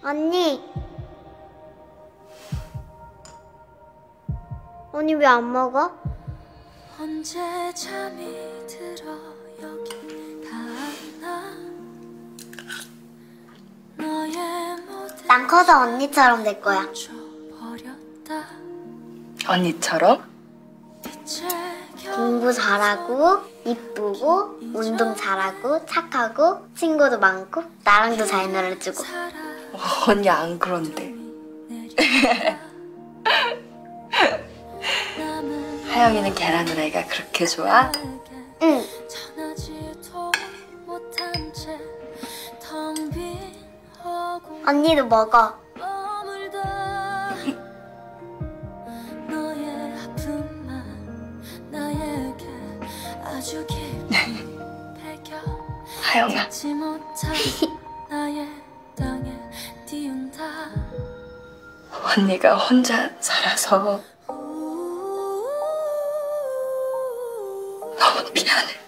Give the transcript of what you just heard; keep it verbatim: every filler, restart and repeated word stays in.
언니. 언니 왜 안 먹어? 언제 잠이 들어 여기 닿았나 너의 모든 난 커서 언니처럼 될 거야. 버렸다. 언니처럼? 공부 잘하고 이쁘고 운동 잘하고 착하고 친구도 많고 나랑도 잘 놀아주고. 어, 언니 안 그런데. 하영이는 계란 후라이가 그렇게 좋아? 응. 언니도 먹어. 하영아. 언니가 혼자 살아서 너무 미안해.